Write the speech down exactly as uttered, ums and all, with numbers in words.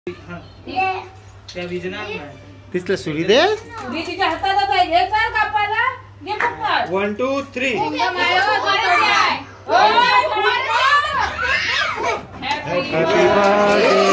त्या विजनात नाही दिसलं सुरी दे सुरी तिच्या हातात आहे. घे चाल कापायला. घे पप्पा. One two three Happy birthday